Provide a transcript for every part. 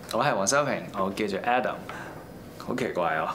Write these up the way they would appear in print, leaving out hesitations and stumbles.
我係黃修平，我叫做 Adam， 好奇怪啊！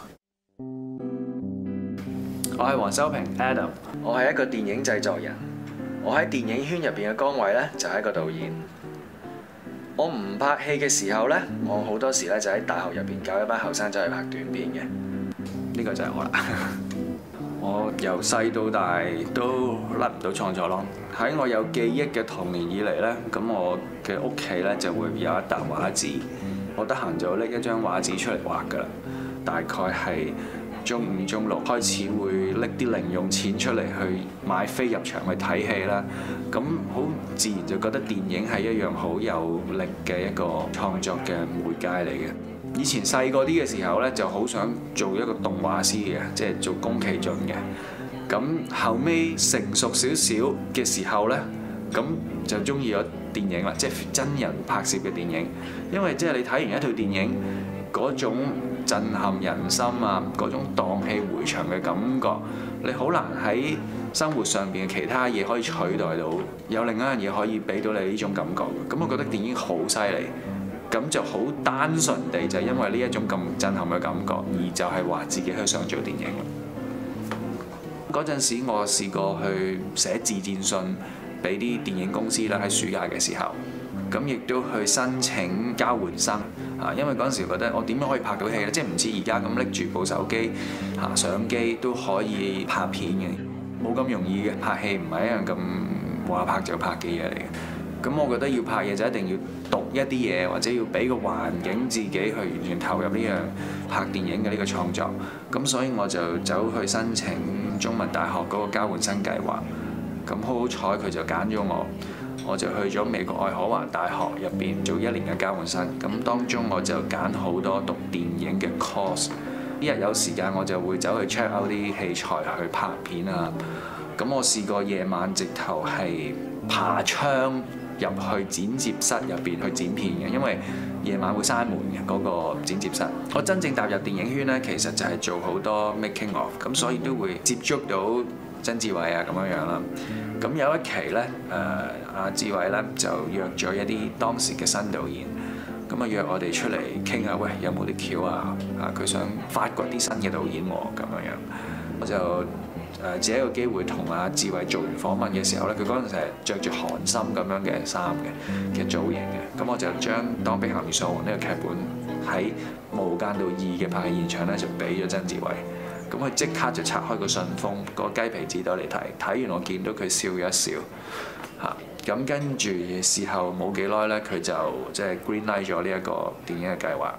我係黃修平 Adam， 我係一個電影製作人。我喺電影圈入邊嘅崗位呢，就係一個導演。我唔拍戲嘅時候呢，我好多時呢就喺大學入邊教一班後生仔去拍短片嘅。呢個就係我啦。我由細到大都甩唔到創作咯。喺我有記憶嘅童年以嚟呢，咁我嘅屋企呢就會有一沓畫紙。我得閒就拎一張畫紙出嚟畫㗎啦。大概係中五、中六開始會拎啲零用錢出嚟去買飛入場去睇戲啦。咁好自然就覺得電影係一樣好有力嘅一個創作嘅媒介嚟嘅。以前細個啲嘅時候呢，就好想做一個動畫師嘅，即係做宮崎駿嘅。咁後尾成熟少少嘅時候呢，咁就中意咗電影啦，即係真人拍攝嘅電影。因為即係你睇完一套電影嗰種震撼人心啊，嗰種蕩氣迴腸嘅感覺，你好難喺生活上邊嘅其他嘢可以取代到，有另一樣嘢可以俾到你呢種感覺。咁我覺得電影好犀利。咁就好單純地就係因為呢一種咁震撼嘅感覺，而就係話自己去想做電影。嗰陣時我試過去寫自薦信俾啲電影公司啦，喺暑假嘅時候，咁亦都去申請交換生啊，因為嗰陣時覺得我點樣可以拍到戲咧？即係唔似而家咁拎住部手機相機都可以拍片嘅，冇咁容易嘅。拍戲唔係一樣咁話拍就拍嘅嘢嚟嘅。咁我覺得要拍嘢就一定要讀一啲嘢，或者要俾個環境自己去完全投入呢樣拍電影嘅呢個創作。咁所以我就走去申請中文大學嗰個交換生計劃。咁好彩佢就揀咗我，我就去咗美國愛荷華大學入邊做1年嘅交換生。咁當中我就揀好多讀電影嘅 course。呢日有時間我就會走去 check out 啲器材去拍片啊。咁我試過夜晚直頭係爬窗入去剪接室入邊去剪片嘅，因為夜晚會閂門嘅嗰個剪接室。我真正踏入電影圈呢，其實就係做好多 making of， 咁所以都會接觸到曾志偉啊咁樣樣啦。咁有一期呢，阿志偉呢就約咗一啲當時嘅新導演，咁啊約我哋出嚟傾下，喂，有冇啲橋啊？佢想發掘啲新嘅導演喎，咁樣樣，我就借一個機會同阿志偉做完訪問嘅時候咧，佢嗰陣時係着住韓森咁樣嘅衫嘅造型嘅，咁我就將《當碧咸遇上王》呢個劇本喺《無間道2》嘅拍戲現場咧就俾咗曾志偉，咁佢即刻就拆開個信封，個雞皮紙袋嚟睇，睇完我見到佢笑咗一笑嚇，咁跟住事後冇幾耐咧，佢就即係 green light 咗呢一個電影嘅計劃。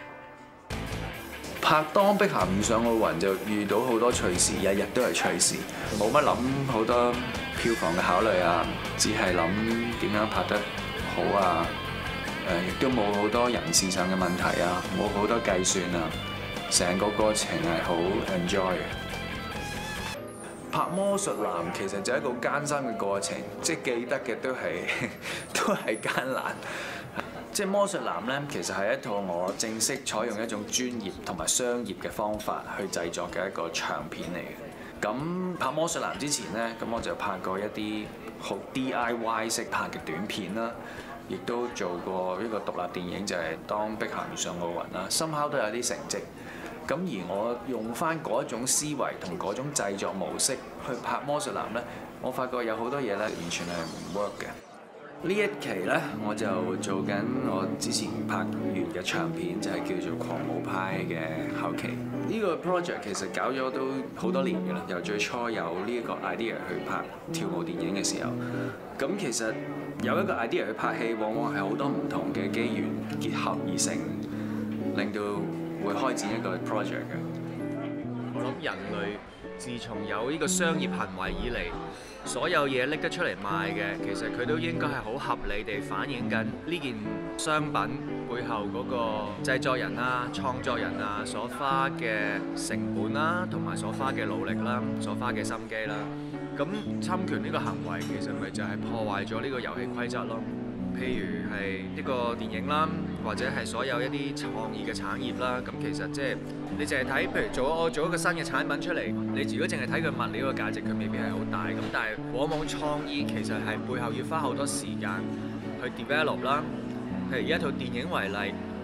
拍《當碧咸遇上奧雲》就遇到好多趣事，日日都係趣事，冇乜諗好多票房嘅考慮啊，只係諗點樣拍得好啊，亦都冇好多人事上嘅問題啊，冇好多計算啊，成個過程係好 enjoy 嘅。拍《魔術男》其實就係一個艱辛嘅過程，即係記得嘅都係艱難。即係《魔術男》咧，其實係一套我正式採用一種專業同埋商業嘅方法去製作嘅一個長片嚟嘅。咁拍《魔術男》之前咧，咁我就拍過一啲好 DIY 式拍嘅短片啦，亦都做過一個獨立電影，就係《當碧咸遇上奧雲》啦，somehow都有啲成績。咁而我用翻嗰一種思維同嗰種製作模式去拍《魔術男》咧，我發覺有好多嘢咧完全係唔 work 嘅。呢一期呢，我就做緊我之前拍完嘅長片，就係叫做《狂舞派》嘅後期。呢個 project 其實搞咗都好多年嘅啦，由最初有呢一個 idea 去拍跳舞電影嘅時候，咁其實有一個 idea 去拍戲，往往係好多唔同嘅機緣結合而成，令到會開展一個 project 嘅。 我諗人類自從有呢個商業行為以嚟，所有嘢拎得出嚟賣嘅，其實佢都應該係好合理地反映緊呢件商品背後嗰個製作人啊、創作人啊所花嘅成本啦，同埋所花嘅努力啦、所花嘅心機啦。咁侵權呢個行為其實咪就係破壞咗呢個遊戲規則咯。譬如係一個電影啦，或者係所有一啲創意嘅產業啦，咁其實即係你淨係睇，譬如我做一個新嘅產品出嚟，你如果淨係睇佢物料嘅價值，佢未必係好大。咁但係往往創意其實係背後要花好多時間去 develop 啦。譬如以一套電影為例，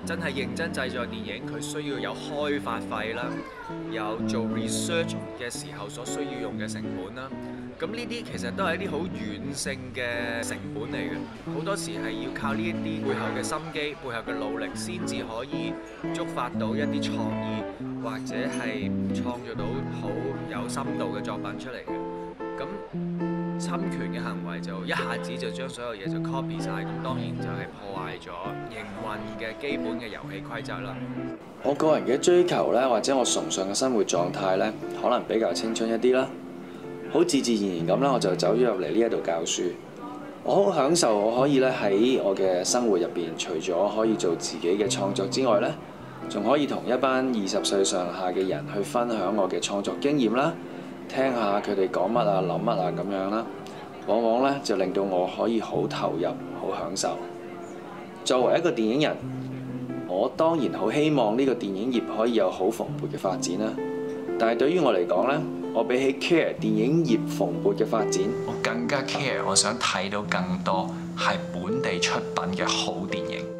真係認真製作電影，佢需要有開發費啦，有做 research 嘅時候所需要用嘅成本啦。咁呢啲其實都係一啲好軟性嘅成本嚟嘅，好多時係要靠呢一啲背後嘅心機、背後嘅努力，先至可以觸發到一啲創意，或者係創造到好有深度嘅作品出嚟嘅。咁侵權嘅行為就一下子就將所有嘢就 copy 晒，咁當然就係破壞咗營運嘅基本嘅遊戲規則啦。 我個人嘅追求呢，或者我崇尚嘅生活狀態呢，可能比較青春一啲啦，好自自然然咁啦，我就走咗入嚟呢一度教書。我好享受我可以咧喺我嘅生活入邊，除咗可以做自己嘅創作之外呢，仲可以同一班20歲上下嘅人去分享我嘅創作經驗啦。聽下佢哋講乜啊、諗乜啊咁樣啦，往往咧就令到我可以好投入、好享受。作為一個電影人，我當然好希望呢個電影業可以有好蓬勃嘅發展啦。但係對於我嚟講咧，我比起 care 電影業蓬勃嘅發展，我更加 care 我想睇到更多係本地出品嘅好電影。